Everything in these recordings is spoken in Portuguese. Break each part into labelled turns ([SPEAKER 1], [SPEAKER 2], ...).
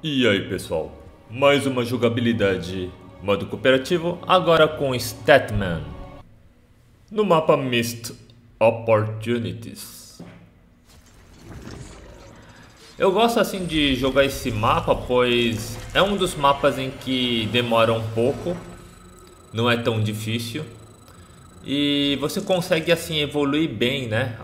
[SPEAKER 1] E aí pessoal, mais uma jogabilidade modo cooperativo, agora com Statman no mapa Missed Opportunities. Eu gosto assim de jogar esse mapa, pois é um dos mapas em que demora um pouco, não é tão difícil e você consegue assim evoluir bem, né?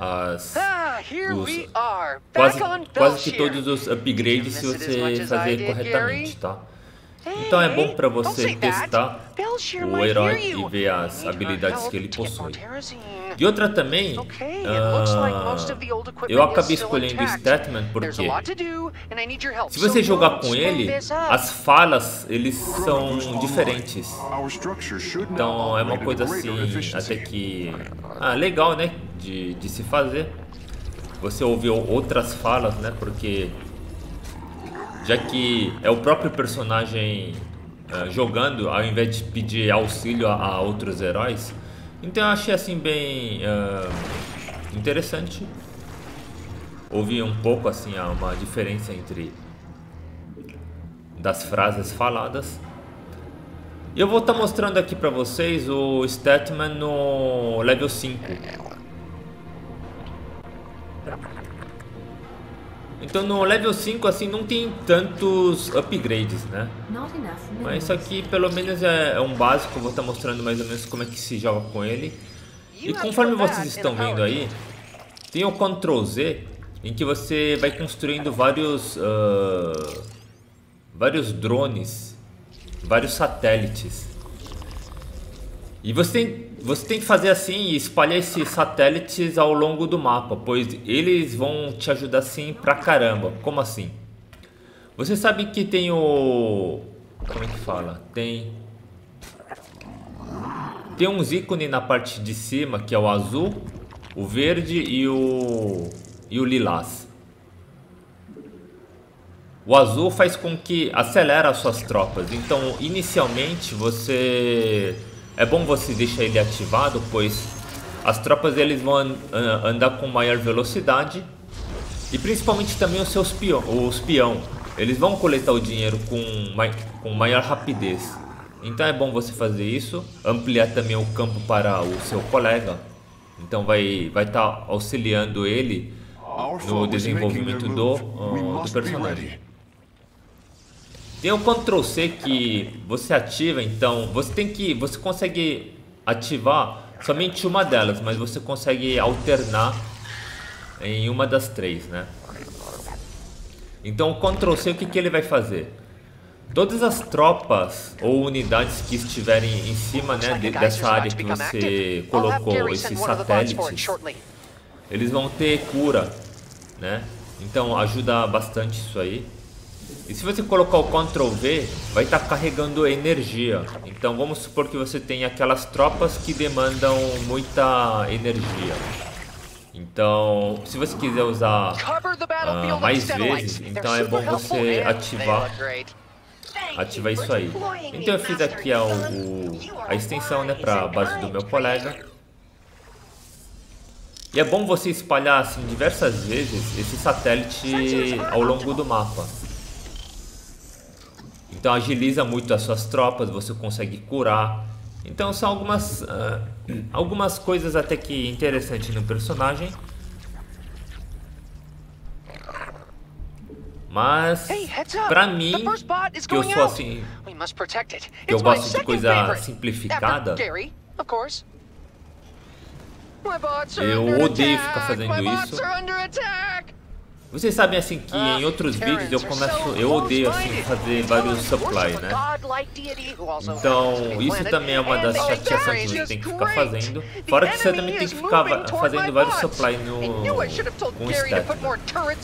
[SPEAKER 1] Quase que todos os upgrades se você fazer corretamente, tá? Então é bom para você testar o herói e ver as habilidades que ele possui. E outra também, eu acabei escolhendo o Statman porque se você jogar com ele, as falas eles são diferentes. Então é uma coisa assim até que legal, né, de se fazer. Você ouviu outras falas, né? Porque já que é o próprio personagem jogando, ao invés de pedir auxílio a outros heróis, então eu achei assim bem interessante. Ouvi um pouco assim uma diferença entre das frases faladas. E eu vou estar mostrando aqui para vocês o Statman no level 5. Então no level 5 assim não tem tantos upgrades, né? Mas isso aqui pelo menos é um básico, eu vou estar mostrando mais ou menos como é que se joga com ele. E conforme vocês estão vendo aí, tem o Ctrl Z, em que você vai construindo vários drones, vários satélites. E você tem que fazer assim e espalhar esses satélites ao longo do mapa, pois eles vão te ajudar assim pra caramba. Como assim? Você sabe que tem o... como é que fala? Tem uns ícones na parte de cima, que é o azul, o verde e o lilás. O azul faz com que acelera as suas tropas. Então inicialmente é bom você deixar ele ativado, pois as tropas eles vão andar com maior velocidade e principalmente também os seus peão. Eles vão coletar o dinheiro com maior rapidez. Então é bom você fazer isso, ampliar também o campo para o seu colega. Então vai estar auxiliando ele no desenvolvimento do personagem. Tem o Ctrl C que você ativa, então você consegue ativar somente uma delas, mas você consegue alternar em uma das três, né? Então o Ctrl C, o que ele vai fazer? Todas as tropas ou unidades que estiverem em cima, né, dessa área que você colocou esses satélites, eles vão ter cura, né? Então ajuda bastante isso aí. E se você colocar o Ctrl V, vai estar carregando energia. Então vamos supor que você tem aquelas tropas que demandam muita energia. Então se você quiser usar mais vezes, então é bom você ativar isso aí. Então eu fiz aqui a extensão, né, para a base do meu colega. E é bom você espalhar assim diversas vezes esse satélite ao longo do mapa. Então agiliza muito as suas tropas, você consegue curar. Então são algumas coisas até que interessantes no personagem. Mas pra mim, que eu sou assim, que eu gosto de coisa simplificada, eu odeio ficar fazendo isso. Vocês sabem assim que em outros vídeos eu odeio assim fazer vários supply, né? Então isso também é uma das chateações que você tem que ficar fazendo. Fora que você também tem que ficar fazendo vários supply com o Statman.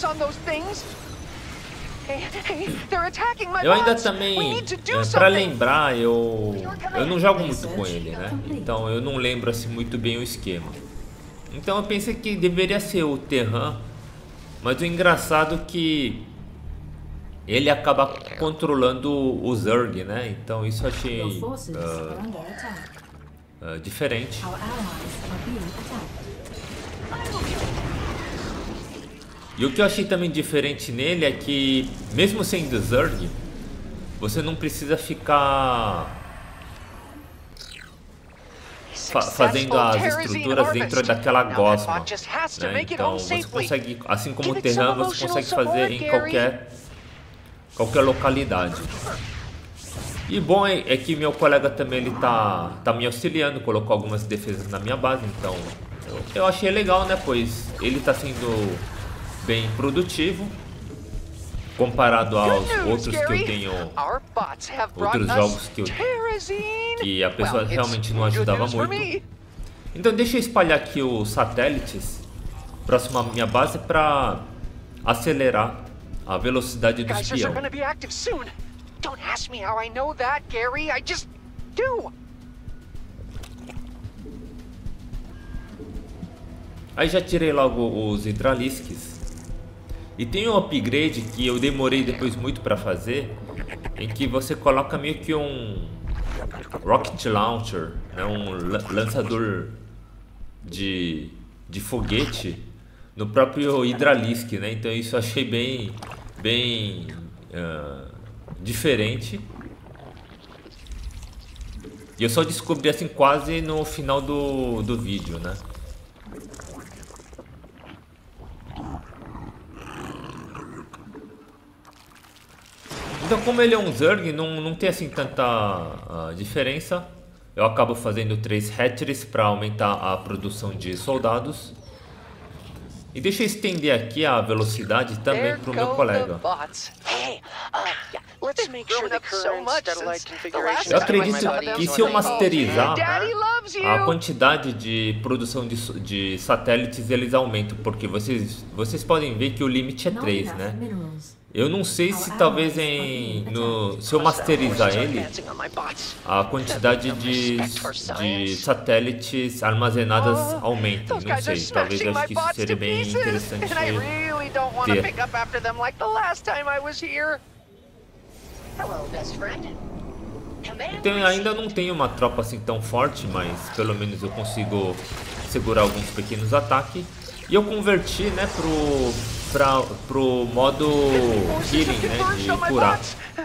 [SPEAKER 1] Eu ainda também, pra lembrar, eu não jogo muito com ele, né? Então eu não lembro assim muito bem o esquema. Então eu pensei que deveria ser o Terran. Mas o engraçado é que ele acaba controlando o Zerg, né? Então isso eu achei diferente. E o que eu achei também diferente nele é que, mesmo sendo Zerg, você não precisa ficar fazendo as estruturas dentro daquela gosma, né? Então você consegue, assim como o Terran, você consegue fazer em qualquer localidade. E bom é que meu colega também ele tá me auxiliando, colocou algumas defesas na minha base, então eu achei legal, né? Pois ele tá sendo bem produtivo comparado aos outros que eu tenho, outros jogos que a pessoa realmente não ajudava muito. Então deixa eu espalhar aqui os satélites próximo à minha base para acelerar a velocidade do espião.
[SPEAKER 2] Don't ask me how I know that, Gary. I just do.
[SPEAKER 1] Aí já tirei logo os Hydralisks. E tem um upgrade que eu demorei depois muito para fazer, em que você coloca meio que um Rocket Launcher, né? Um lançador de foguete no próprio Hydralisk, né? Então isso eu achei bem diferente. E eu só descobri assim quase no final do vídeo, né? Então como ele é um Zerg, não tem assim tanta diferença. Eu acabo fazendo 3 hatcheries para aumentar a produção de soldados. E deixa eu estender aqui a velocidade também para o meu colega. Eu acredito que se eu masterizar, a quantidade de produção de satélites eles aumentam, porque vocês podem ver que o limite é 3, né? Eu não sei se talvez se eu masterizar ele, a quantidade de satélites armazenadas aumenta. Não sei, talvez eu acho que isso seria bem interessante ter. Então ainda não tenho uma tropa assim tão forte, mas pelo menos eu consigo segurar alguns pequenos ataques. E eu converti, né, pro modo healing, né, de curar.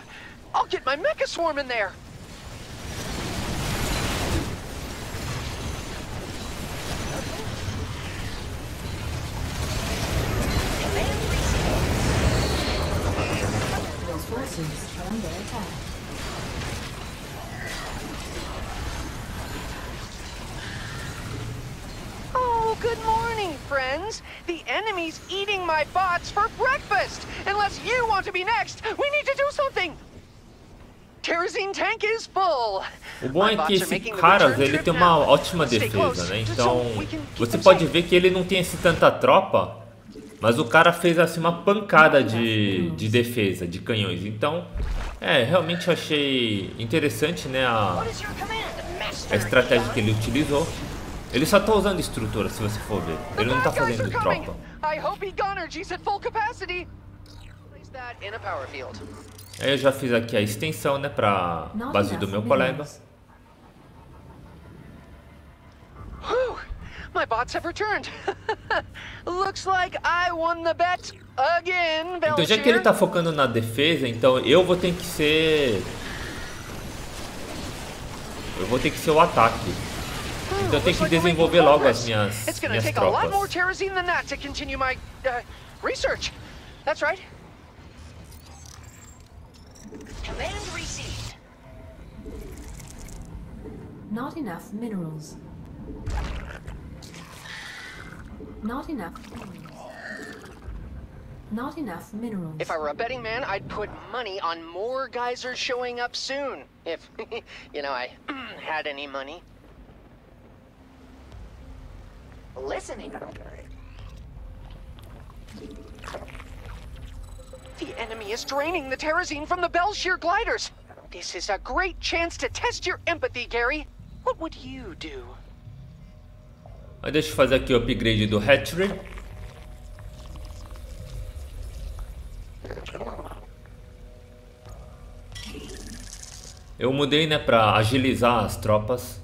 [SPEAKER 2] Oh, good morning, friends. The enemy's eating my bots for breakfast. Unless you want to be next, we need to do something. Terrazine tank is full.
[SPEAKER 1] O bom é que esse Karas, ele tem uma ótima defesa, né? Então, você pode ver que ele não tem assim tanta tropa, mas o cara fez assim uma pancada de defesa, de canhões. Então, realmente eu achei interessante, né, a estratégia que ele utilizou. Ele só tá usando estrutura, se você for ver. Ele não tá fazendo tropa. Aí eu já fiz aqui a extensão, né, pra base do meu colega.
[SPEAKER 2] My bots have returned. Looks like I won the bet again, Belcher.
[SPEAKER 1] Então já que ele tá focando na defesa, então eu vou ter que ser o ataque. Então eu tenho que desenvolver logo as minhas tropas.
[SPEAKER 3] Not enough minerals. Not enough. Not enough minerals.
[SPEAKER 2] If I were a betting man, I'd put money on more geysers showing up soon. If, I had any money.
[SPEAKER 3] Listening.
[SPEAKER 2] The enemy is draining the Terrazine from the Belshir gliders. This is a great chance to test your empathy, Gary. What would you do?
[SPEAKER 1] Aí deixa eu fazer aqui o upgrade do hatchery. Eu mudei, né, pra agilizar as tropas.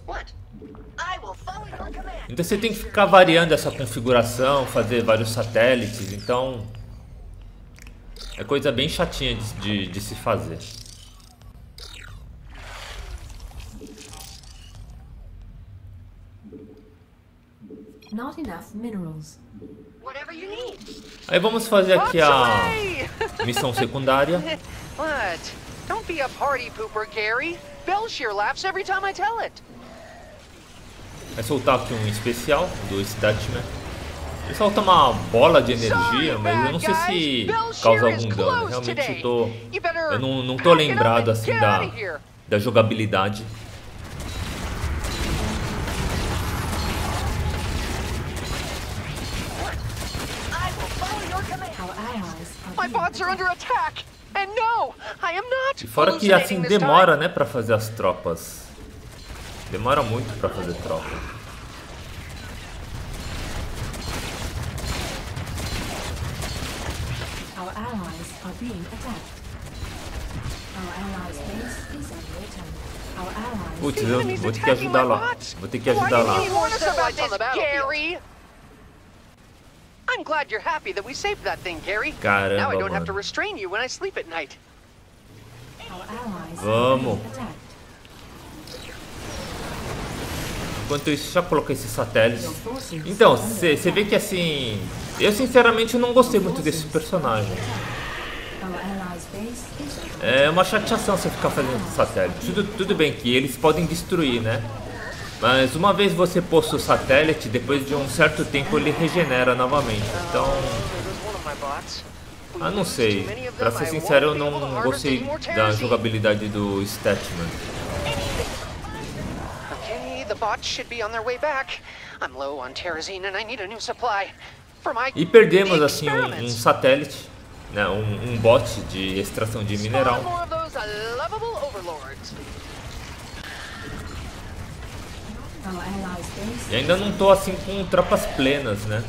[SPEAKER 1] Então você tem que ficar variando essa configuração, fazer vários satélites. Então É coisa bem chatinha de se fazer.
[SPEAKER 3] Not enough minerals.
[SPEAKER 2] Whatever you need.
[SPEAKER 1] Aí vamos fazer aqui
[SPEAKER 2] Lots
[SPEAKER 1] a
[SPEAKER 2] away!
[SPEAKER 1] missão secundária.
[SPEAKER 2] What? Don't be a party pooper, Gary. Belshear laughs every time I tell it.
[SPEAKER 1] Vai soltar aqui um especial do Statman. Ele solta uma bola de energia, mas eu não sei se causa algum dano. Realmente eu não tô lembrado assim da jogabilidade.
[SPEAKER 2] My bots are under attack. And no, I am not.
[SPEAKER 1] E fora que assim demora, né, pra fazer as tropas. Demora muito pra fazer tropa.
[SPEAKER 3] Our allies are being attacked. Our allies' base is under attack. Our allies.
[SPEAKER 1] Putz, eu vou ter que ajudar lá. Vou ter que ajudar lá.
[SPEAKER 2] Warn us about this, Gary. I'm glad you're happy that we saved that thing, Gary.
[SPEAKER 1] Caramba,
[SPEAKER 2] Now I don't have to
[SPEAKER 1] mano.
[SPEAKER 2] restrain you when I sleep at night.
[SPEAKER 3] Our allies are
[SPEAKER 1] Vamos.
[SPEAKER 3] being attacked.
[SPEAKER 1] Enquanto isso, já coloquei esses satélites.
[SPEAKER 3] Your forces
[SPEAKER 1] Então,
[SPEAKER 3] are under
[SPEAKER 1] você vê que assim... Eu sinceramente não gostei muito desse personagem.
[SPEAKER 3] Our allies' base is under
[SPEAKER 1] É uma chateação você ficar fazendo satélite. Tudo bem que eles podem destruir, né? Mas uma vez você posta o satélite, depois de um certo tempo ele regenera novamente. Então, não sei. Pra ser sincero, eu não gostei da jogabilidade do Statman.
[SPEAKER 2] Okay, the bots should be on their way back. I'm low on terrazine and I need a new supply for my
[SPEAKER 1] E perdemos
[SPEAKER 2] big
[SPEAKER 1] assim um
[SPEAKER 2] experiments.
[SPEAKER 1] satélite, né? Um bot de extração de
[SPEAKER 2] Spawn
[SPEAKER 1] mineral.
[SPEAKER 2] more of those lovable overlords.
[SPEAKER 3] Our allies' base
[SPEAKER 1] E ainda não tô assim com tropas plenas, né?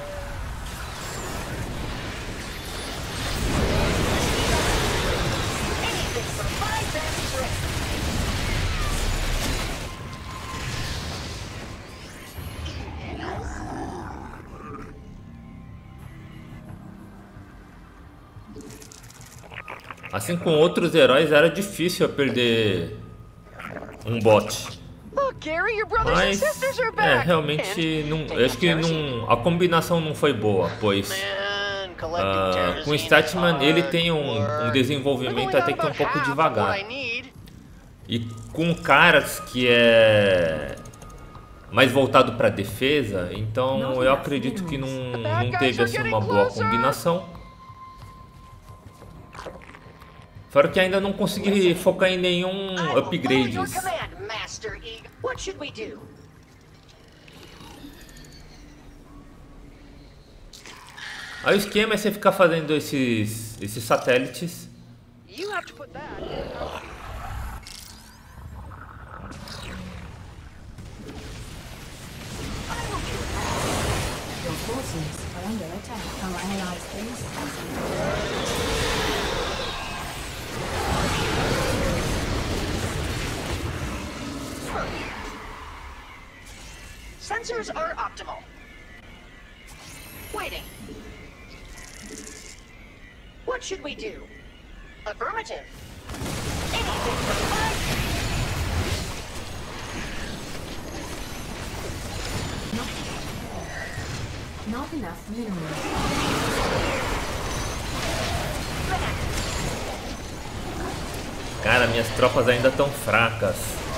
[SPEAKER 1] Assim com outros heróis era difícil eu perder um bot.
[SPEAKER 2] Look, Gary, your brothers and
[SPEAKER 1] Mas
[SPEAKER 2] sisters are back.
[SPEAKER 1] realmente
[SPEAKER 2] And
[SPEAKER 1] não,
[SPEAKER 2] taking
[SPEAKER 1] eu acho que
[SPEAKER 2] terrazine.
[SPEAKER 1] a combinação não foi boa, pois
[SPEAKER 2] Man, collecting terrazine
[SPEAKER 1] com o
[SPEAKER 2] is
[SPEAKER 1] Statman ele
[SPEAKER 2] hard
[SPEAKER 1] tem um
[SPEAKER 2] work.
[SPEAKER 1] desenvolvimento
[SPEAKER 2] We've only
[SPEAKER 1] até
[SPEAKER 2] got
[SPEAKER 1] que um
[SPEAKER 2] about
[SPEAKER 1] pouco
[SPEAKER 2] half of
[SPEAKER 1] devagar.
[SPEAKER 2] what I need.
[SPEAKER 1] E com caras que é mais voltado para defesa, então eu acredito que não teve assim uma boa combinação. Fora que ainda não consegui focar em nenhum
[SPEAKER 4] I will follow your
[SPEAKER 1] upgrades.
[SPEAKER 4] command, Master Eagle. What should we do?
[SPEAKER 1] Aí o esquema é você ficar fazendo esses satélites.
[SPEAKER 2] You have to put that.
[SPEAKER 3] Your forces are under attack. Our allies' base is under
[SPEAKER 4] Sensors are optimal. Waiting. What should we do? Affirmative. Anything for fun.
[SPEAKER 3] not enough minerals.
[SPEAKER 1] Cara, minhas tropas ainda estão fracas.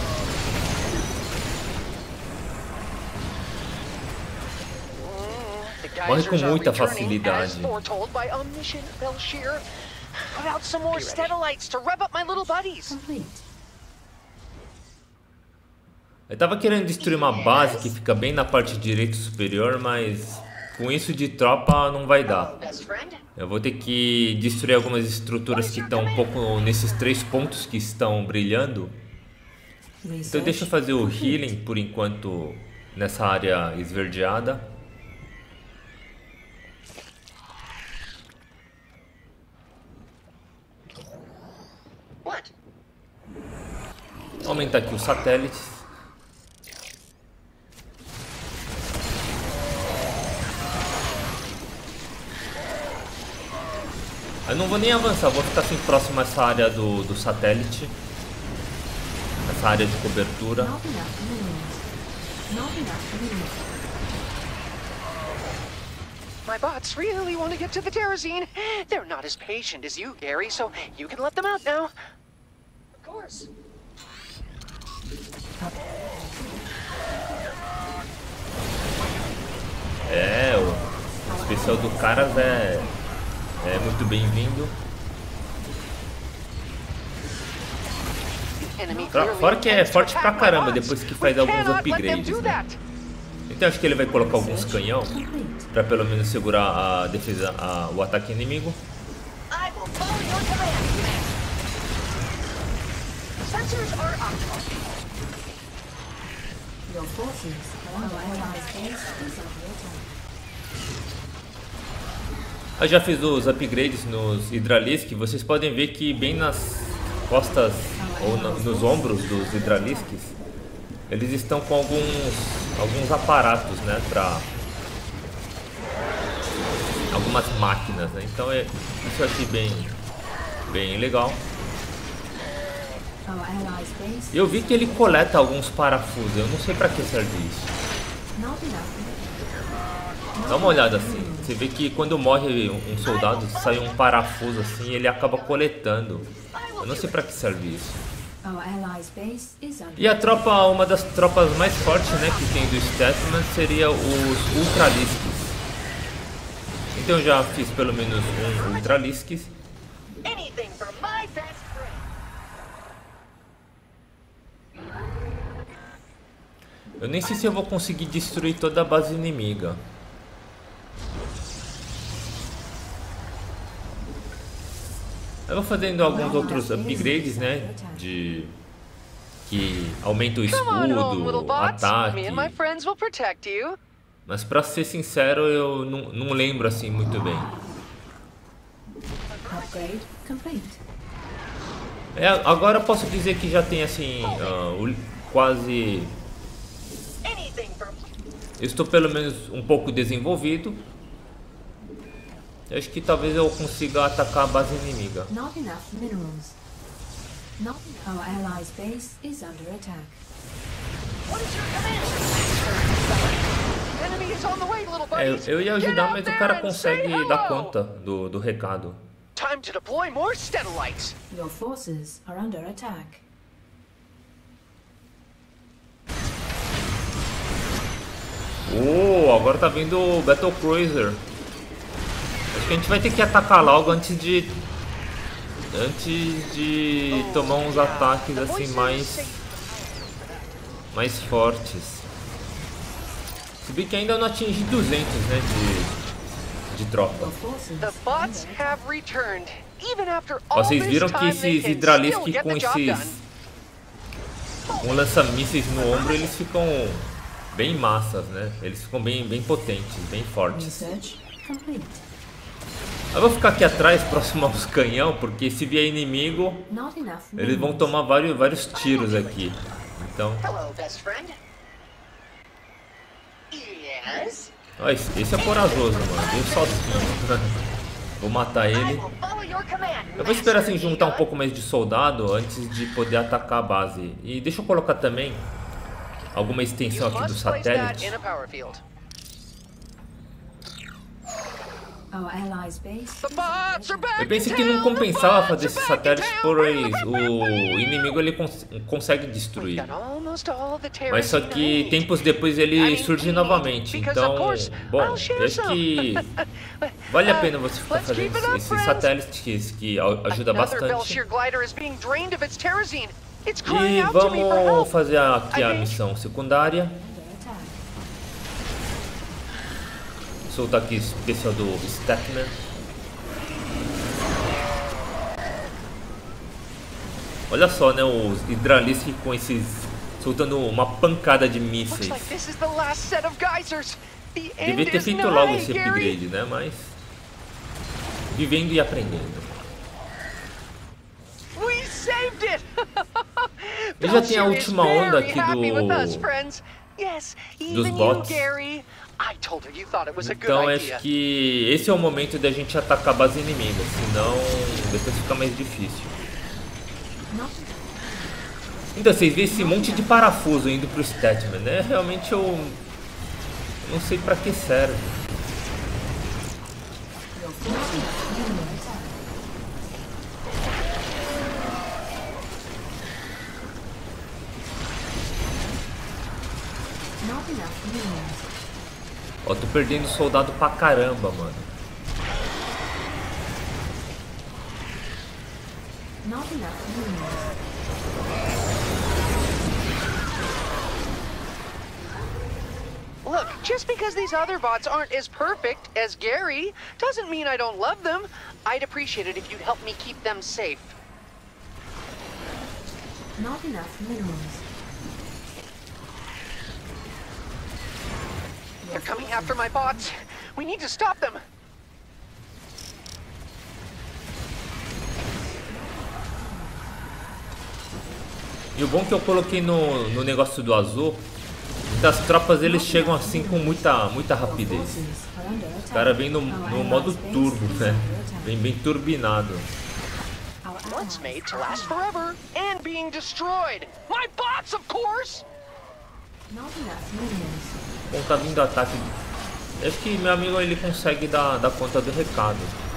[SPEAKER 2] The
[SPEAKER 1] Morre com
[SPEAKER 2] geysers are
[SPEAKER 1] muita
[SPEAKER 2] returning
[SPEAKER 1] facilidade.
[SPEAKER 2] as foretold by omniscient Belshear. Put out some more steadilites to rev up my little buddies.
[SPEAKER 3] Complete.
[SPEAKER 1] Eu tava querendo destruir uma base que fica bem na parte direita superior, mas com isso de tropa não vai dar.
[SPEAKER 4] Best friend?
[SPEAKER 1] Eu vou ter que destruir algumas estruturas que estão um pouco nesses 3 pontos que estão brilhando. Então deixa eu fazer o healing por enquanto nessa área esverdeada.
[SPEAKER 4] What?
[SPEAKER 1] Vou aumentar aqui os satélites. Eu não vou nem avançar, vou ficar assim próximo a essa área do satélite. Essa área de cobertura.
[SPEAKER 3] Not enough minerals. Not enough minerals.
[SPEAKER 2] My bots really want to get to the Terrazine. They're not as patient as you, Gary, so you can let them out now.
[SPEAKER 4] Of course.
[SPEAKER 1] É, o especial do Caras é muito bem-vindo.
[SPEAKER 2] Enemy
[SPEAKER 1] Fora que é
[SPEAKER 2] clearly
[SPEAKER 1] forte pra
[SPEAKER 2] intends to
[SPEAKER 1] caramba
[SPEAKER 2] attack my
[SPEAKER 1] depois
[SPEAKER 2] bots.
[SPEAKER 1] que faz
[SPEAKER 2] We
[SPEAKER 1] alguns
[SPEAKER 2] cannot let them
[SPEAKER 1] upgrades,
[SPEAKER 2] do
[SPEAKER 1] né?
[SPEAKER 2] that.
[SPEAKER 1] Então acho que ele vai colocar alguns canhão
[SPEAKER 3] Complete.
[SPEAKER 1] pra pelo menos segurar a defesa, o ataque inimigo.
[SPEAKER 4] I will follow your command, Commander. Sensors are optimal.
[SPEAKER 3] Your forces are under allies' base is under attack.
[SPEAKER 1] Eu já fiz os upgrades nos Hydralisk. Vocês podem ver que bem nas costas ou nos ombros dos Hydralisks eles estão com alguns aparatos, né, para algumas máquinas, né? Então isso eu achei bem legal.
[SPEAKER 3] Our allies' base
[SPEAKER 1] Eu vi que ele coleta alguns parafusos. Eu não sei para que serve isso.
[SPEAKER 3] not enough.
[SPEAKER 1] Dá uma olhada assim. Você vê que quando morre um soldado sai um parafuso assim e ele acaba coletando. Eu não sei para que serve isso.
[SPEAKER 3] Our allies' base is under
[SPEAKER 1] E a tropa, uma das tropas mais fortes, né, que tem do Statman seria os Ultralisks. Então eu já fiz pelo menos um Ultralisks.
[SPEAKER 4] Anything for my best friend.
[SPEAKER 1] Eu nem sei se eu vou conseguir destruir toda a base inimiga. Eu vou fazendo alguns outros upgrades, né, que aumenta o
[SPEAKER 2] Come on home, little
[SPEAKER 1] escudo,
[SPEAKER 2] bots.
[SPEAKER 1] ataque.
[SPEAKER 2] Me and my friends will protect you.
[SPEAKER 1] Mas pra ser sincero, eu não lembro assim muito bem.
[SPEAKER 3] upgrade complete.
[SPEAKER 1] Agora eu posso dizer que já tem assim, quase...
[SPEAKER 4] Anything for
[SPEAKER 1] Eu estou pelo menos um pouco desenvolvido. Eu acho que talvez eu consiga atacar a base inimiga.
[SPEAKER 3] Not enough minerals. Not our allies' base is under attack.
[SPEAKER 4] what is your command?
[SPEAKER 2] Enemy is on the way, little buddies.
[SPEAKER 1] Eu ia
[SPEAKER 2] Get
[SPEAKER 1] ajudar,
[SPEAKER 2] out
[SPEAKER 1] mas o
[SPEAKER 2] there
[SPEAKER 1] cara
[SPEAKER 2] and
[SPEAKER 1] consegue
[SPEAKER 2] say
[SPEAKER 1] dar
[SPEAKER 2] hello.
[SPEAKER 1] conta do recado.
[SPEAKER 2] Time to deploy more Steadalites.
[SPEAKER 3] Your forces are under attack.
[SPEAKER 1] Agora tá vindo o Battle Cruiser. Acho que a gente vai ter que atacar logo antes de tomar uns ataques assim mais fortes. Se bem que ainda não atingi 200, né, de tropa.
[SPEAKER 3] Your forces
[SPEAKER 2] The
[SPEAKER 3] are
[SPEAKER 2] bots
[SPEAKER 3] under
[SPEAKER 2] have returned. Even after all
[SPEAKER 1] Vocês
[SPEAKER 2] this
[SPEAKER 1] viram que
[SPEAKER 2] time, they
[SPEAKER 1] esses
[SPEAKER 2] can
[SPEAKER 1] Hydralisk
[SPEAKER 2] still get
[SPEAKER 1] com
[SPEAKER 2] the job done.
[SPEAKER 1] com lança-mísseis no ombro, eles ficam bem massas, né? Eles ficam bem potentes, bem fortes.
[SPEAKER 3] research complete.
[SPEAKER 1] Eu vou ficar aqui atrás, próximo aos canhão, porque se vier inimigo,
[SPEAKER 3] Not enough
[SPEAKER 1] eles vão
[SPEAKER 3] minerals.
[SPEAKER 1] tomar vários tiros aqui. Então,
[SPEAKER 4] Hello, best friend. Yes.
[SPEAKER 1] ó, esse é corajoso, mano. Veio sozinho. Vou matar
[SPEAKER 4] I
[SPEAKER 1] ele.
[SPEAKER 4] will follow your command.
[SPEAKER 1] Eu vou esperar assim
[SPEAKER 4] Master
[SPEAKER 1] juntar um
[SPEAKER 4] Egon.
[SPEAKER 1] pouco mais de soldado antes de poder atacar a base. E deixa eu colocar também alguma extensão
[SPEAKER 2] You
[SPEAKER 1] aqui do
[SPEAKER 2] must place that
[SPEAKER 1] satélite.
[SPEAKER 2] in a power field.
[SPEAKER 3] Our allies' base
[SPEAKER 2] The bots are back
[SPEAKER 1] Eu pensei
[SPEAKER 2] in
[SPEAKER 1] que não
[SPEAKER 2] town, the
[SPEAKER 1] compensava
[SPEAKER 2] bots
[SPEAKER 1] fazer
[SPEAKER 2] are
[SPEAKER 1] esse
[SPEAKER 2] back in
[SPEAKER 1] satélite,
[SPEAKER 2] town.
[SPEAKER 1] pois o inimigo ele consegue destruir.
[SPEAKER 2] Got almost all the
[SPEAKER 1] Mas só
[SPEAKER 2] Terrazine I
[SPEAKER 1] que
[SPEAKER 2] need.
[SPEAKER 1] tempos depois ele surge novamente.
[SPEAKER 2] Because,
[SPEAKER 1] Então,
[SPEAKER 2] of course,
[SPEAKER 1] bom,
[SPEAKER 2] I'll share
[SPEAKER 1] eu acho
[SPEAKER 2] some.
[SPEAKER 1] que vale a pena você ficar
[SPEAKER 2] Let's keep
[SPEAKER 1] fazendo
[SPEAKER 2] it up,
[SPEAKER 1] esses
[SPEAKER 2] friends.
[SPEAKER 1] satélites que ajuda
[SPEAKER 2] Another
[SPEAKER 1] bastante.
[SPEAKER 2] Belshire glider is being drained of its Terrazine. It's
[SPEAKER 1] E
[SPEAKER 2] crying out to me for
[SPEAKER 1] vamos
[SPEAKER 2] help.
[SPEAKER 1] fazer aqui a
[SPEAKER 2] I think-
[SPEAKER 1] missão secundária.
[SPEAKER 3] under attack.
[SPEAKER 1] Soltar aqui o especial do Statman. Olha só, né, os Hydralisk com esses soltando uma pancada de
[SPEAKER 2] Looks
[SPEAKER 1] mísseis.
[SPEAKER 2] like this is the last set of geysers. The end
[SPEAKER 1] Devia ter
[SPEAKER 2] is
[SPEAKER 1] feito logo
[SPEAKER 2] nigh,
[SPEAKER 1] esse
[SPEAKER 2] Gary.
[SPEAKER 1] upgrade, né? Mas vivendo e aprendendo.
[SPEAKER 2] We saved it.
[SPEAKER 1] E já tem a
[SPEAKER 2] Belshire is
[SPEAKER 1] última onda
[SPEAKER 2] very
[SPEAKER 1] aqui
[SPEAKER 2] happy with us, friends. Yes,
[SPEAKER 1] dos
[SPEAKER 2] even you,
[SPEAKER 1] bots.
[SPEAKER 2] Gary. I told her you thought it was a good
[SPEAKER 1] Então
[SPEAKER 2] idea.
[SPEAKER 1] acho que esse é o momento da gente atacar a base inimiga, senão depois fica mais difícil. Então vocês veem esse monte de parafuso indo pro Statman, né? Realmente eu não sei pra que serve. Ó, tô perdendo soldado pra caramba, mano.
[SPEAKER 2] Look, just because these other bots aren't as perfect as Gary doesn't mean I don't love them. I'd appreciate it if you'd help me keep them safe.
[SPEAKER 3] Not enough minerals.
[SPEAKER 2] They're coming after my bots. We need to stop them.
[SPEAKER 1] E o bom que eu coloquei no negócio do azul, as tropas eles chegam assim com muita rapidez. O cara vem no modo turbo, né? Vem bem turbinado.
[SPEAKER 2] Once made to last forever and being destroyed. My bots, of course.
[SPEAKER 3] Not enough minerals.
[SPEAKER 1] Bom, tá vindo ataque. Acho que meu amigo ele consegue dar conta do recado.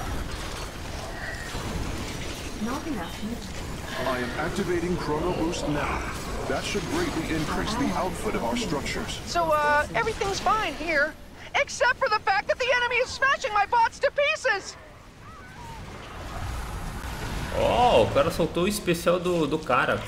[SPEAKER 3] Not enough minerals.
[SPEAKER 5] I am activating Chrono Boost now. That should greatly increase the output of our structures.
[SPEAKER 2] So, everything's fine here. Except for the fact that the enemy is smashing my bots to pieces!
[SPEAKER 1] Oh, o cara soltou o especial do cara.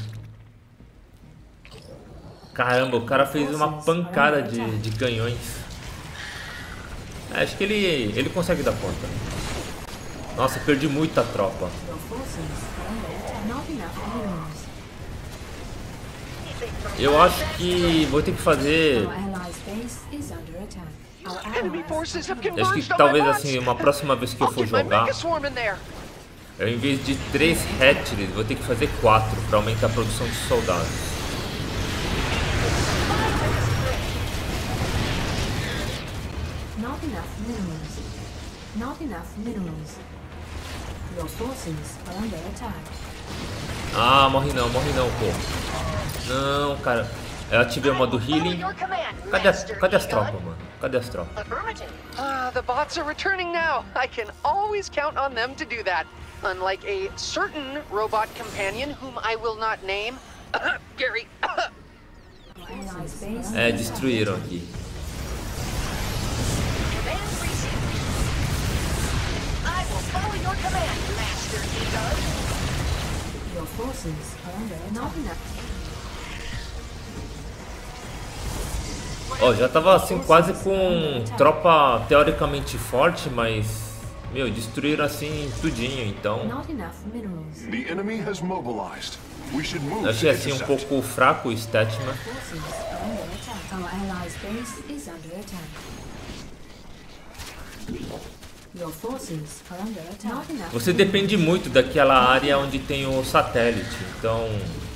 [SPEAKER 1] Caramba, o cara fez uma pancada de canhões. Acho que ele consegue dar conta. Nossa, perdi muita tropa. Eu acho que vou ter que fazer.
[SPEAKER 2] Enemy forces have
[SPEAKER 1] Acho
[SPEAKER 2] converged
[SPEAKER 1] que
[SPEAKER 2] on my
[SPEAKER 1] talvez
[SPEAKER 2] bots.
[SPEAKER 1] assim, uma próxima vez que eu
[SPEAKER 2] I'll
[SPEAKER 1] for
[SPEAKER 2] get my
[SPEAKER 1] jogar,
[SPEAKER 2] Mega Swarm in there.
[SPEAKER 1] eu em vez de 3 hatcheries, vou ter que fazer 4 para aumentar a produção de soldados.
[SPEAKER 3] Not enough minerals. Not enough minerals. Your forces are under attack.
[SPEAKER 1] Ah, morre não, pô. Não, cara. Eu ativei o modo healing.
[SPEAKER 4] Your command,
[SPEAKER 1] Cadê
[SPEAKER 4] Master
[SPEAKER 1] as
[SPEAKER 4] Egon.
[SPEAKER 1] tropas, mano? Cadê as tropas?
[SPEAKER 4] Affirmative.
[SPEAKER 2] The bots are returning now. I can always count on them to do that. Unlike a certain robot companion whom I will not name. Gary.
[SPEAKER 3] Your allies' base
[SPEAKER 1] É, destruíram aqui.
[SPEAKER 4] Command received. I will follow your command, Master Egon.
[SPEAKER 3] Your forces are under attack. Not enough.
[SPEAKER 1] Ó, já tava assim quase com tropa teoricamente forte, mas meu, destruíram assim tudinho, então
[SPEAKER 3] Not enough minerals.
[SPEAKER 5] The enemy has mobilized. We should move
[SPEAKER 1] achei
[SPEAKER 5] to
[SPEAKER 1] assim um
[SPEAKER 5] intercept.
[SPEAKER 1] pouco fraco o Statman.
[SPEAKER 3] Forces are under attack. Our allies' base is under attack. Your forces are under attack. Not enough.
[SPEAKER 1] Você depende muito daquela área onde tem o satélite, então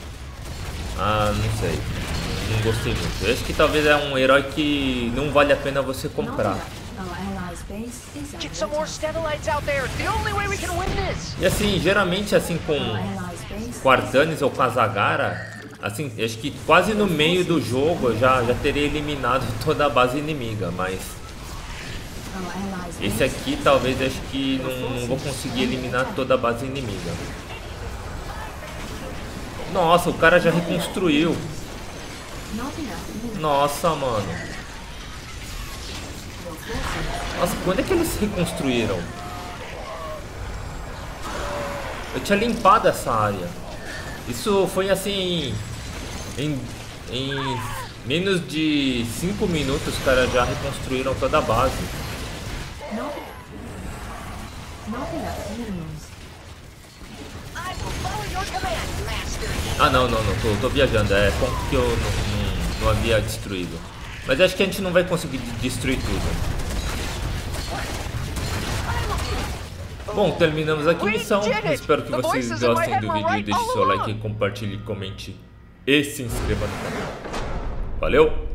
[SPEAKER 1] não sei, não gostei muito. Eu acho que talvez é um herói que não vale a pena você
[SPEAKER 3] Not
[SPEAKER 1] comprar.
[SPEAKER 3] enough. Our allies' base is under
[SPEAKER 2] Get some more
[SPEAKER 3] attack.
[SPEAKER 2] Stellalites out there. The only way we can win this.
[SPEAKER 1] E assim, geralmente assim com
[SPEAKER 3] Our allies' base.
[SPEAKER 1] com Artanis ou com a Zagara, assim, acho que quase no meio do jogo eu já teria eliminado toda a base inimiga, mas
[SPEAKER 3] Our allies'
[SPEAKER 1] esse
[SPEAKER 3] base.
[SPEAKER 1] aqui talvez acho que não vou conseguir eliminar toda a base inimiga. Nossa, o cara já reconstruiu.
[SPEAKER 3] Not enough minerals.
[SPEAKER 1] Nossa, mano.
[SPEAKER 3] Your forces.
[SPEAKER 1] Nossa, quando é que eles reconstruíram? Eu tinha limpado essa área. Isso foi assim. Em menos de 5 minutos os caras já reconstruíram toda a base.
[SPEAKER 3] Not enough minerals.
[SPEAKER 4] I will follow your command, Master Egon.
[SPEAKER 1] Ah, não, tô viajando. É ponto que eu não havia destruído. Mas acho que a gente não vai conseguir destruir tudo. Bom, terminamos aqui a missão. Espero que vocês gostem do vídeo. Deixe seu like, compartilhe, comente e se inscreva no canal. Valeu!